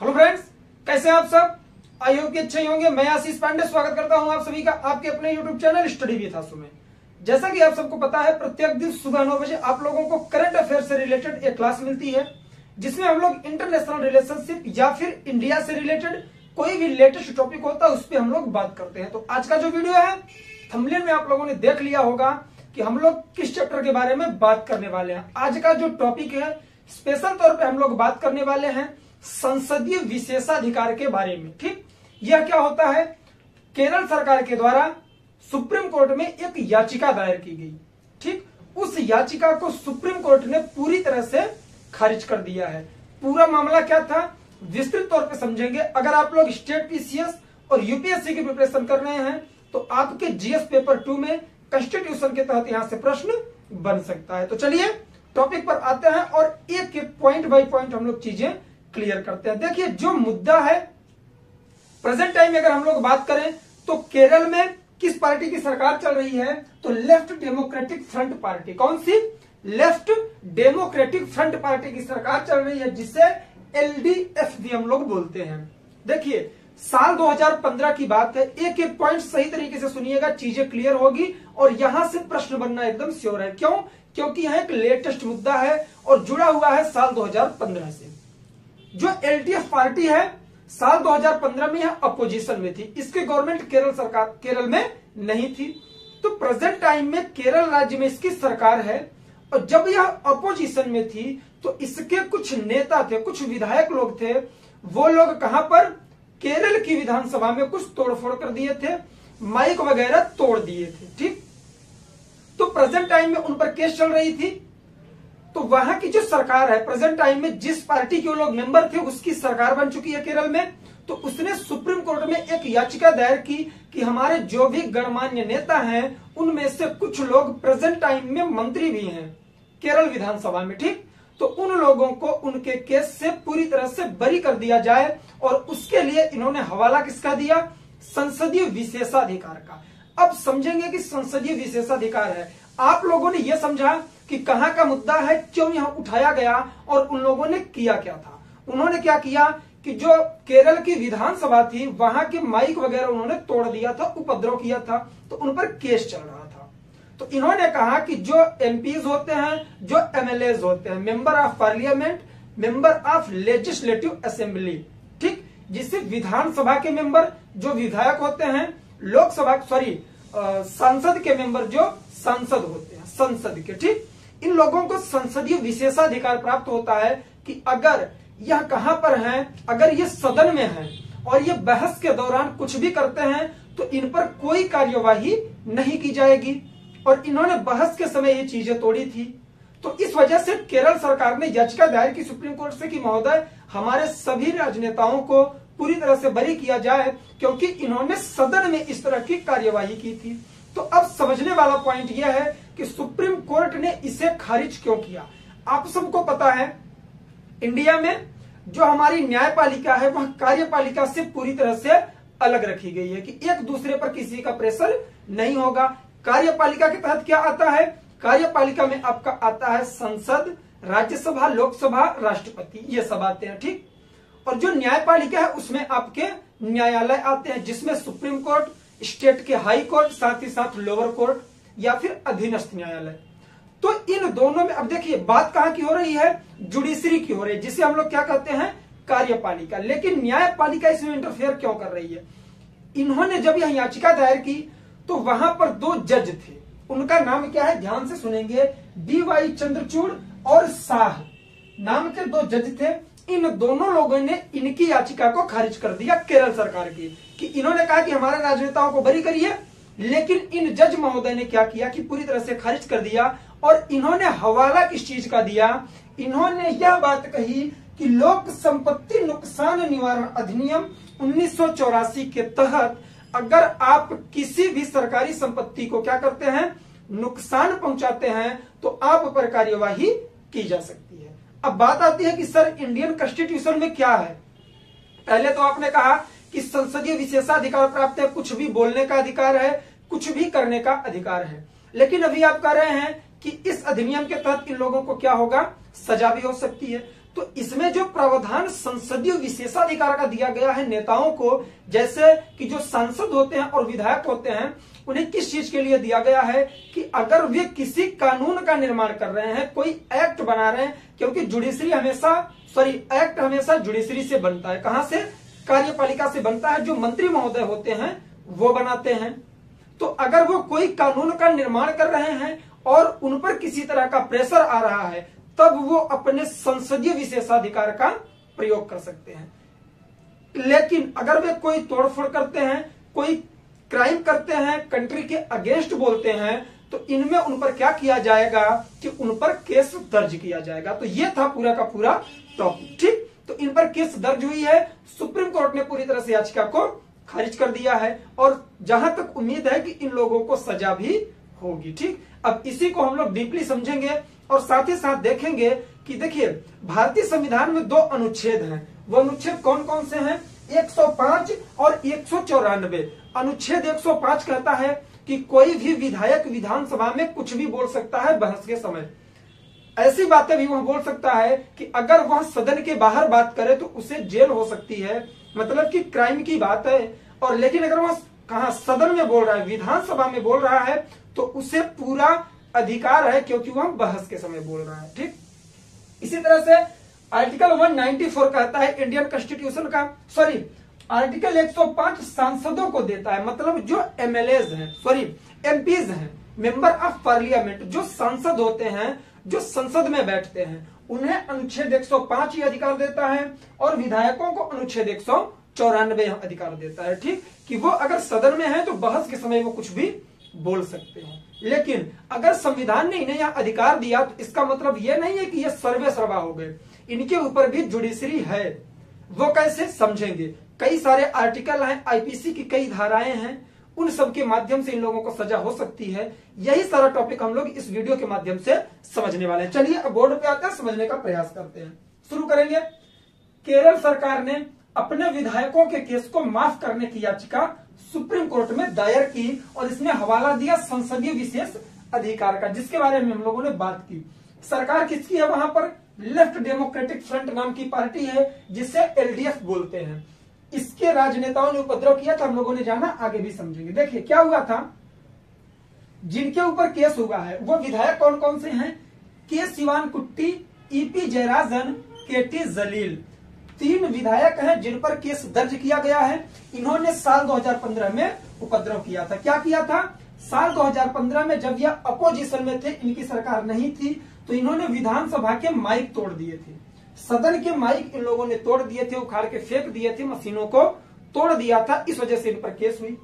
Hello friends, कैसे हैं आप सब। आई होप कि अच्छे ही होंगे। मैं आशीष पांडे स्वागत करता हूं आप सभी का आपके अपने YouTube channel study with Ashu में। जैसा कि आप सबको पता है, प्रत्येक दिन सुबह 9 बजे आप लोगों को करंट अफेयर से रिलेटेड एक क्लास मिलती है, जिसमें हम लोग इंटरनेशनल रिलेशनशिप या फिर इंडिया से रिलेटेड कोई भी लेटेस्ट टॉपिक होता है उस पर हम लोग बात करते हैं। तो आज का जो वीडियो है, थंबनेल में आप लोगों ने देख लिया होगा कि हम लोग किस चैप्टर के बारे में बात करने वाले हैं। आज का जो टॉपिक है, स्पेशल तौर पे हम लोग बात करने वाले हैं संसदीय विशेषाधिकार के बारे में। ठीक, यह क्या होता है? केरल सरकार के द्वारा सुप्रीम कोर्ट में एक याचिका दायर की गई। ठीक, उस याचिका को सुप्रीम कोर्ट ने पूरी तरह से खारिज कर दिया है। पूरा मामला क्या था, विस्तृत तौर पे समझेंगे। अगर आप लोग स्टेट पीसीएस और यूपीएससी की प्रिपरेशन कर रहे हैं तो आपके जीएस पेपर 2 में कॉन्स्टिट्यूशन के तहत यहां से प्रश्न बन सकता है। तो चलिए टॉपिक पर आते हैं और एक एक पॉइंट बाय पॉइंट हम लोग चीजें क्लियर करते हैं। देखिए, जो मुद्दा है प्रेजेंट टाइम में अगर हम लोग बात करें तो केरल में किस पार्टी की सरकार चल रही है? तो लेफ्ट डेमोक्रेटिक फ्रंट पार्टी। कौन सी? लेफ्ट डेमोक्रेटिक फ्रंट पार्टी की सरकार चल रही है, जिसे एलडीएफ भी हम लोग बोलते हैं। देखिए, साल 2015 की बात है। एक एक पॉइंट सही तरीके से सुनिएगा, चीजें क्लियर होगी और यहां से प्रश्न बनना एकदम श्योर है। क्यों? क्योंकि यह एक लेटेस्ट मुद्दा है और जुड़ा हुआ है साल 2015 से। जो एलडीएफ पार्टी है, साल 2015 में यह अपोजिशन में थी। इसकी गवर्नमेंट केरल में नहीं थी। तो प्रेजेंट टाइम में केरल राज्य में इसकी सरकार है और जब यह अपोजिशन में थी तो इसके कुछ नेता थे, कुछ विधायक लोग थे। वो लोग कहां पर? केरल की विधानसभा में कुछ तोड़फोड़ कर दिए थे, माइक वगैरह तोड़ दिए थे। ठीक, तो प्रेजेंट टाइम में उन पर केस चल रही थी। तो वहां की जो सरकार है, प्रेजेंट टाइम में जिस पार्टी के वो लोग मेंबर थे उसकी सरकार बन चुकी है केरल में। तो उसने सुप्रीम कोर्ट में एक याचिका दायर की कि हमारे जो भी गणमान्य नेता हैं उनमें से कुछ लोग प्रेजेंट टाइम में मंत्री भी हैं केरल विधानसभा में। ठीक, तो उन लोगों को उनके केस से पूरी तरह से बरी कर दिया जाए और उसके लिए इन्होंने हवाला किसका दिया? संसदीय विशेषाधिकार का। अब समझेंगे कि संसदीय विशेषाधिकार है। आप लोगों ने यह समझा कि कहां का मुद्दा है, क्यों यहां उठाया गया और उन लोगों ने किया क्या था। उन्होंने क्या किया कि जो केरल की विधानसभा थी वहां के माइक वगैरह उन्होंने तोड़ दिया था, उपद्रव किया था, तो उन पर केस चल रहा था। तो इन्होंने कहा कि जो एमपीज होते हैं, जो एमएलएज होते हैं, member of parliament, member of legislative assembly, ठीक, जिससे विधानसभा के मेंबर जो विधायक होते हैं, लोकसभा संसद के मेंबर जो सांसद होते हैं संसद के, ठीक, इन लोगों को संसदीय विशेषाधिकार प्राप्त होता है कि अगर यह कहां पर हैं, अगर ये सदन में हैं और ये बहस के दौरान कुछ भी करते हैं तो इन पर कोई कार्यवाही नहीं की जाएगी। और इन्होंने बहस के समय ये चीजें तोड़ी थी। तो इस वजह से केरल सरकार ने याचिका दायर की सुप्रीम कोर्ट से कि महोदय, हमारे सभी राजनेताओं को पूरी तरह से बरी किया जाए क्योंकि इन्होंने सदन में इस तरह की कार्यवाही की थी। तो अब समझने वाला पॉइंट यह है कि सुप्रीम कोर्ट ने इसे खारिज क्यों किया। आप सबको पता है, इंडिया में जो हमारी न्यायपालिका है वह कार्यपालिका से पूरी तरह से अलग रखी गई है कि एक दूसरे पर किसी का प्रेशर नहीं होगा। कार्यपालिका के तहत क्या आता है? कार्यपालिका में आपका आता है संसद, राज्यसभा, लोकसभा, राष्ट्रपति, ये सब आते हैं। ठीक, और जो न्यायपालिका है उसमें आपके न्यायालय आते हैं, जिसमें सुप्रीम कोर्ट, स्टेट के हाई कोर्ट, साथ ही साथ लोअर कोर्ट या फिर अधीनस्थ न्यायालय। तो इन दोनों में अब देखिए बात कहां की हो रही है? जुडिशरी की हो रही है, जिसे हम लोग क्या कहते हैं? कार्यपालिका। लेकिन न्यायपालिका इसमें इंटरफेयर क्यों कर रही है? इन्होंने जब यह याचिका दायर की तो वहां पर 2 जज थे। उनका नाम क्या है? ध्यान से सुनेंगे। डीवाई चंद्रचूड़ और शाह नाम के 2 जज थे। इन दोनों लोगों ने इनकी याचिका को खारिज कर दिया केरल सरकार की, कि इन्होंने कहा कि हमारे राजनेताओं को बरी करिए। लेकिन इन जज महोदय ने क्या किया कि पूरी तरह से खारिज कर दिया और इन्होंने हवाला किस चीज का दिया? इन्होंने यह बात कही कि लोक संपत्ति नुकसान निवारण अधिनियम 1984 के तहत अगर आप किसी भी सरकारी संपत्ति को क्या करते हैं? नुकसान पहुंचाते हैं तो आप पर कार्यवाही की जा सकती है। अब बात आती है कि सर इंडियन कॉन्स्टिट्यूशन में क्या है? पहले तो आपने कहा कि संसदीय विशेषाधिकार प्राप्त है, कुछ भी बोलने का अधिकार है, कुछ भी करने का अधिकार है। लेकिन अभी आप कह रहे हैं कि इस अधिनियम के तहत इन लोगों को क्या होगा? सजा भी हो सकती है। तो इसमें जो प्रावधान संसदीय विशेषाधिकार का दिया गया है नेताओं को, जैसे कि जो सांसद होते हैं और विधायक होते हैं, उन्हें किस चीज के लिए दिया गया है कि अगर वे किसी कानून का निर्माण कर रहे हैं, कोई एक्ट बना रहे हैं, क्योंकि एक्ट हमेशा जुडिशरी से बनता है। कहां से? कार्यपालिका से बनता है। जो मंत्री महोदय होते हैं वो बनाते हैं। तो अगर वो कोई कानून का निर्माण कर रहे हैं और उन पर किसी तरह का प्रेशर आ रहा है, तब वो अपने संसदीय विशेषाधिकार का प्रयोग कर सकते हैं। लेकिन अगर वे कोई तोड़फोड़ करते हैं, कोई क्राइम करते हैं, कंट्री के अगेंस्ट बोलते हैं, तो इनमें उन पर क्या किया जाएगा कि उन पर केस दर्ज किया जाएगा। तो ये था पूरा का पूरा टॉपिक। ठीक, तो इन पर केस दर्ज हुई है। सुप्रीम कोर्ट ने पूरी तरह से याचिका को खारिज कर दिया है और जहां तक उम्मीद है कि इन लोगों को सजा भी होगी। ठीक, अब इसी को हम लोग डीपली समझेंगे और साथ ही साथ देखेंगे कि देखिए भारतीय संविधान में 2 अनुच्छेद हैं। वो अनुच्छेद कौन कौन से हैं? 105 और 194। अनुच्छेद 105 कहता है कि कोई भी विधायक विधानसभा में कुछ भी बोल सकता है बहस के समय। ऐसी बातें भी वह बोल सकता है कि अगर वह सदन के बाहर बात करे तो उसे जेल हो सकती है, मतलब कि क्राइम की बात है। और लेकिन अगर वह कहा सदन में बोल रहा है, विधानसभा में बोल रहा है, तो उसे पूरा अधिकार है क्योंकि वह बहस के समय बोल रहा है। ठीक, इसी तरह से आर्टिकल 194 कहता है इंडियन कॉन्स्टिट्यूशन का, आर्टिकल 105 सांसदों को देता है, मतलब जो एमएलएज हैं, एमपीज हैं, मेंबर ऑफ पार्लियामेंट, जो सांसद होते हैं, जो संसद में बैठते हैं, उन्हें अनुच्छेद 105 ही अधिकार देता है और विधायकों को अनुच्छेद 194 अधिकार देता है। ठीक, कि वो अगर सदन में है तो बहस के समय वो कुछ भी बोल सकते हैं। लेकिन अगर संविधान ने इन्हें यहाँ अधिकार दिया तो इसका मतलब ये नहीं है कि ये सर्वे सर्वा हो गए, इनके ऊपर भी जुडिशरी है। वो कैसे समझेंगे? कई सारे आर्टिकल हैं, आईपीसी की कई धाराएं हैं, उन सब के माध्यम से इन लोगों को सजा हो सकती है। यही सारा टॉपिक हम लोग इस वीडियो के माध्यम से समझने वाले हैं। चलिए अब बोर्ड पे आते हैं, समझने का प्रयास करते हैं। शुरू करेंगे। केरल सरकार ने अपने विधायकों के केस को माफ करने की याचिका सुप्रीम कोर्ट में दायर की और इसमें हवाला दिया संसदीय विशेष अधिकार का, जिसके बारे में हम लोगों ने बात की। सरकार किसकी है? वहां पर लेफ्ट डेमोक्रेटिक फ्रंट नाम की पार्टी है, जिसे एलडीएफ बोलते हैं। इसके राजनेताओं ने उपद्रव किया था, हम लोगों ने जाना, आगे भी समझेंगे। देखिए क्या हुआ था, जिनके ऊपर केस हुआ है वो विधायक कौन कौन से हैं? के शिवानकुट्टी, ईपी जयराजन, केटी जलील, 3 विधायक हैं जिन पर केस दर्ज किया गया है। इन्होंने साल 2015 में उपद्रव किया था। क्या किया था? साल 2015 में जब यह अपोजिशन में थे, इनकी सरकार नहीं थी, तो इन्होंने विधानसभा के माइक तोड़ दिए थे। सदन के माइक इन लोगों ने तोड़ दिए थे, उखाड़ के फेंक दिए थे, मशीनों को तोड़ दिया था। इस वजह से इन पर केस हुई।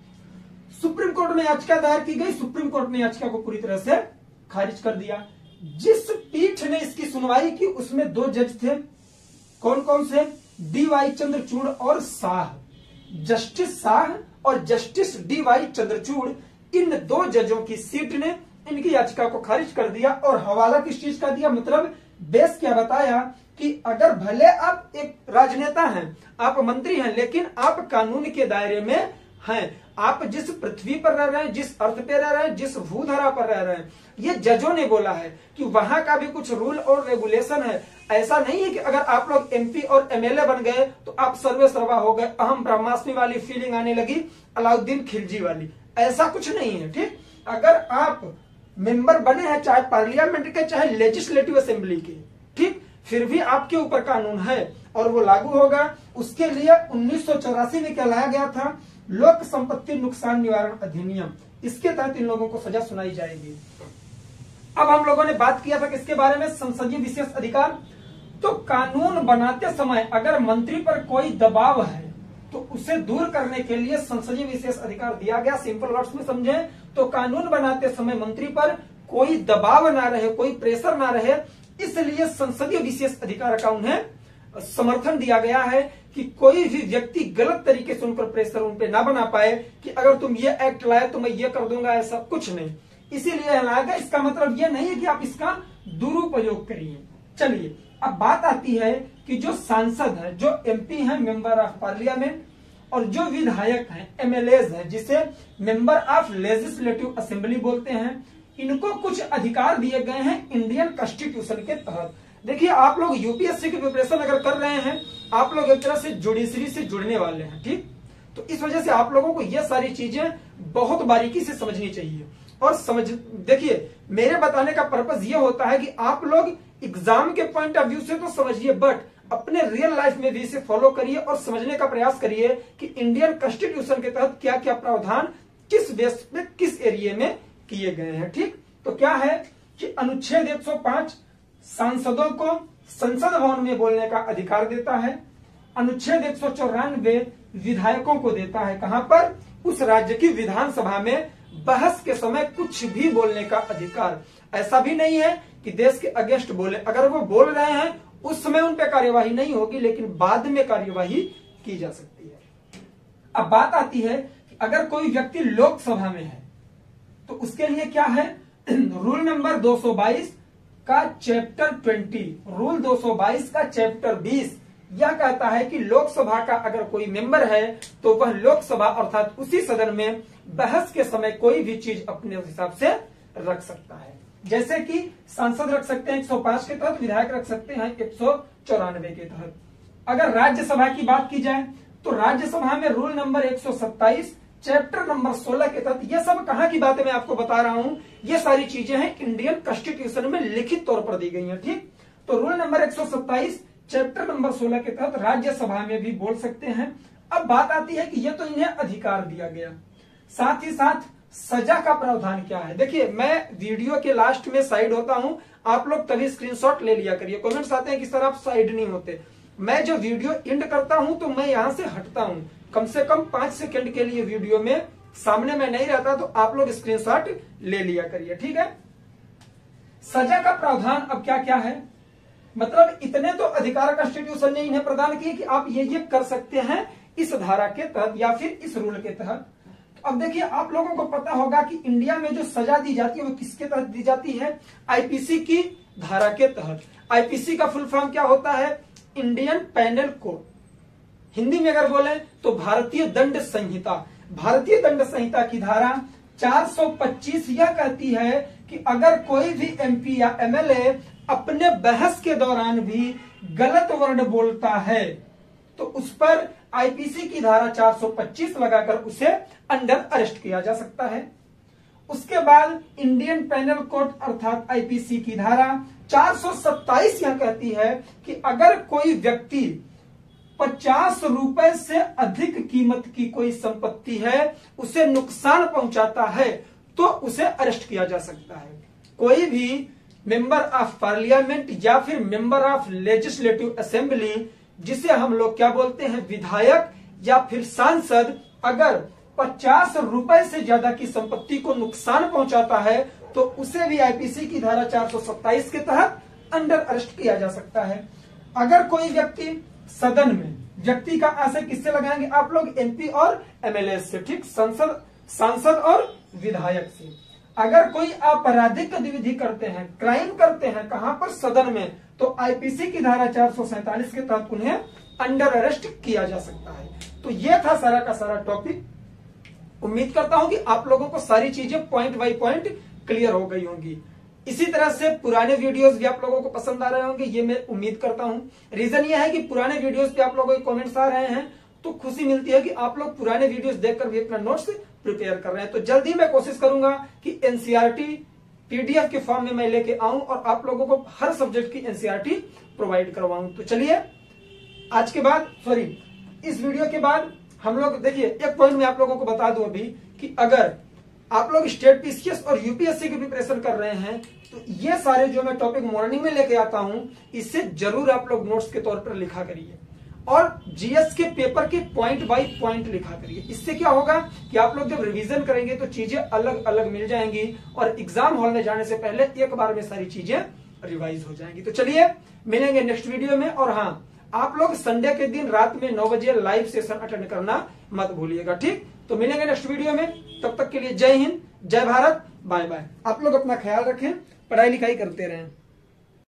सुप्रीम कोर्ट में याचिका दायर की गई, सुप्रीम कोर्ट ने याचिका को पूरी तरह से खारिज कर दिया। जिस पीठ ने इसकी सुनवाई की उसमें 2 जज थे। कौन कौन से? डी.वाई. चंद्रचूड़ और शाह। जस्टिस शाह और जस्टिस डी.वाई. चंद्रचूड़, इन 2 जजों की सीट ने इनकी याचिका को खारिज कर दिया। और हवाला किस चीज का दिया? मतलब बेस क्या बताया कि अगर भले आप एक राजनेता हैं, आप मंत्री हैं, लेकिन आप कानून के दायरे में हैं। आप जिस पृथ्वी पर रह रहे हैं, जिस अर्थ पे रह रहे हैं, जिस भूधरा पर रह रहे हैं, ये जजों ने बोला है कि वहां का भी कुछ रूल और रेगुलेशन है। ऐसा नहीं है कि अगर आप लोग एमपी और एमएलए बन गए तो आप सर्वे सर्वा हो गए, अहम ब्रह्मास्मि वाली फीलिंग आने लगी, अलाउद्दीन खिलजी वाली। ऐसा कुछ नहीं है। ठीक, अगर आप मेंबर बने हैं, चाहे पार्लियामेंट के चाहे लेजिस्लेटिव असेंबली के, ठीक, फिर भी आपके ऊपर कानून है और वो लागू होगा। उसके लिए 1984 में क्या लाया गया था? लोक संपत्ति नुकसान निवारण अधिनियम। इसके तहत इन लोगों को सजा सुनाई जाएगी। अब हम लोगों ने बात किया था किसके बारे में? संसदीय विशेष अधिकार। तो कानून बनाते समय अगर मंत्री पर कोई दबाव है तो उसे दूर करने के लिए संसदीय विशेष अधिकार दिया गया। सिंपल वर्ड्स में समझे तो कानून बनाते समय मंत्री पर कोई दबाव ना रहे, कोई प्रेशर ना रहे, इसलिए संसदीय विशेष अधिकार का उन्हें समर्थन दिया गया है कि कोई भी व्यक्ति गलत तरीके से उन पर प्रेशर उन पे ना बना पाए कि अगर तुम ये एक्ट लाए तो मैं ये कर दूंगा, ऐसा कुछ नहीं। इसीलिए लाया गया। इसका मतलब ये नहीं है कि आप इसका दुरुपयोग करिए। चलिए अब बात आती है कि जो सांसद है, जो एमपी हैं, मेंबर ऑफ पार्लियामेंट, और जो विधायक हैं, एमएलएज हैं, जिसे मेंबर ऑफ लेजिस्लेटिव असेंबली बोलते हैं, इनको कुछ अधिकार दिए गए हैं इंडियन कॉन्स्टिट्यूशन के तहत। देखिए आप लोग यूपीएससी की प्रिपरेशन अगर कर रहे हैं, आप लोग एक तरह से जुडिशरी से जुड़ने वाले हैं, ठीक। तो इस वजह से आप लोगों को ये सारी चीजें बहुत बारीकी से समझनी चाहिए। और देखिए मेरे बताने का पर्पज ये होता है कि आप लोग एग्जाम के पॉइंट ऑफ व्यू से तो समझिए, बट अपने रियल लाइफ में भी इसे फॉलो करिए और समझने का प्रयास करिए कि इंडियन कॉन्स्टिट्यूशन के तहत क्या क्या प्रावधान किस बेस पे किस एरिया में किए गए हैं, ठीक। तो क्या है कि अनुच्छेद 105 सांसदों को संसद भवन में बोलने का अधिकार देता है। अनुच्छेद 194 विधायकों को देता है, कहां पर, उस राज्य की विधानसभा में बहस के समय कुछ भी बोलने का अधिकार। ऐसा भी नहीं है कि देश के अगेंस्ट बोले, अगर वो बोल रहे हैं उस समय उन पर कार्यवाही नहीं होगी, लेकिन बाद में कार्यवाही की जा सकती है। अब बात आती है कि अगर कोई व्यक्ति लोकसभा में है तो उसके लिए क्या है, रूल नंबर 222 का चैप्टर 20, रूल 222 का चैप्टर 20 यह कहता है कि लोकसभा का अगर कोई मेंबर है तो वह लोकसभा अर्थात उसी सदन में बहस के समय कोई भी चीज अपने हिसाब से रख सकता है। जैसे कि सांसद रख सकते हैं 105 के तहत, विधायक रख सकते हैं 194 के तहत। अगर राज्यसभा की बात की जाए तो राज्यसभा में रूल नंबर 127 चैप्टर नंबर 16 के तहत, ये सब कहां की बातें मैं आपको बता रहा हूं, ये सारी चीजें हैं इंडियन कॉन्स्टिट्यूशन में लिखित तौर पर दी गई हैं, ठीक। तो रूल नंबर 127 चैप्टर नंबर 16 के तहत राज्यसभा में भी बोल सकते हैं। अब बात आती है कि ये तो इन्हें अधिकार दिया गया, साथ ही साथ सजा का प्रावधान क्या है। देखिए मैं वीडियो के लास्ट में साइड होता हूं, आप लोग तभी स्क्रीनशॉट ले लिया करिए। कमेंट्स आते हैं कि सर आप साइड नहीं होते। मैं जो वीडियो एंड करता हूं तो मैं यहां से हटता हूं, कम से कम 5 सेकंड के लिए वीडियो में सामने में नहीं रहता, तो आप लोग स्क्रीनशॉट ले लिया करिए, ठीक है। सजा का प्रावधान अब क्या क्या है, मतलब इतने तो अधिकार कॉन्स्टिट्यूशन ने इन्हें प्रदान किए कि आप ये कर सकते हैं इस धारा के तहत या फिर इस रूल के तहत। तो अब देखिए आप लोगों को पता होगा कि इंडिया में जो सजा दी जाती है वो किसके तहत दी जाती है, आईपीसी की धारा के तहत। आईपीसी का फुल फॉर्म क्या होता है, इंडियन पेनल कोड, हिंदी में अगर बोले तो भारतीय दंड संहिता। भारतीय दंड संहिता की धारा 425 यह कहती है कि अगर कोई भी एमपी या एमएलए अपने बहस के दौरान भी गलत वर्ड बोलता है तो उस पर आईपीसी की धारा 425 लगाकर उसे अंडर अरेस्ट किया जा सकता है। उसके बाद इंडियन पेनल कोड अर्थात आईपीसी की धारा 427 यह कहती है कि अगर कोई व्यक्ति 50 रुपए से अधिक कीमत की कोई संपत्ति है उसे नुकसान पहुंचाता है तो उसे अरेस्ट किया जा सकता है। कोई भी मेंबर ऑफ पार्लियामेंट या फिर मेंबर ऑफ लेजिस्लेटिव असेंबली, जिसे हम लोग क्या बोलते हैं विधायक या फिर सांसद, अगर 50 रुपए से ज्यादा की संपत्ति को नुकसान पहुंचाता है तो उसे भी आईपीसी की धारा 427 के तहत अंडर अरेस्ट किया जा सकता है। अगर कोई व्यक्ति सदन में, व्यक्ति का आशय किससे लगाएंगे आप लोग, एमपी और एमएलए से, ठीक, सांसद और विधायक से। अगर कोई आपराधिक गतिविधि करते हैं, क्राइम करते हैं, कहां पर, सदन में, तो आईपीसी की धारा 447 के तहत उन्हें अंडर अरेस्ट किया जा सकता है। तो ये था सारा का सारा टॉपिक। उम्मीद करता हूं कि आप लोगों को सारी चीजें पॉइंट बाय पॉइंट क्लियर हो गई होंगी। इसी तरह से पुराने वीडियोस भी आप लोगों को पसंद आ रहे होंगे, ये मैं उम्मीद करता हूं। रीजन ये है कि पुराने वीडियोस पे आप लोगों के कमेंट्स आ रहे हैं तो खुशी मिलती है कि आप लोग पुराने वीडियोस देखकर भी अपना नोट्स प्रिपेयर कर रहे हैं। तो जल्दी मैं कोशिश करूंगा कि एनसीईआरटी पीडीएफ के फॉर्म में मैं लेके आऊं और आप लोगों को हर सब्जेक्ट की एनसीईआरटी प्रोवाइड करवाऊं। तो चलिए आज के बाद, इस वीडियो के बाद हम लोग, देखिए एक पॉइंट मैं आप लोगों को बता दूं अभी कि अगर आप लोग स्टेट पीसीएस और यूपीएससी की प्रिपरेशन कर रहे हैं तो ये सारे जो मैं टॉपिक मॉर्निंग में लेके आता हूं इससे जरूर आप लोग नोट्स के तौर पर लिखा करिए और जीएस के पेपर के पॉइंट बाय पॉइंट लिखा करिए। इससे क्या होगा कि आप लोग जब रिवीजन करेंगे तो चीजें अलग अलग मिल जाएंगी और एग्जाम हॉल में जाने से पहले एक बार में सारी चीजें रिवाइज हो जाएंगी। तो चलिए मिलेंगे नेक्स्ट वीडियो में। और हाँ, आप लोग संडे के दिन रात में 9 बजे लाइव सेशन अटेंड करना मत भूलिएगा, ठीक। तो मिलेंगे नेक्स्ट वीडियो में, तब तक के लिए जय हिंद, जय भारत, बाय बाय। आप लोग अपना ख्याल रखें, पढ़ाई लिखाई करते रहें।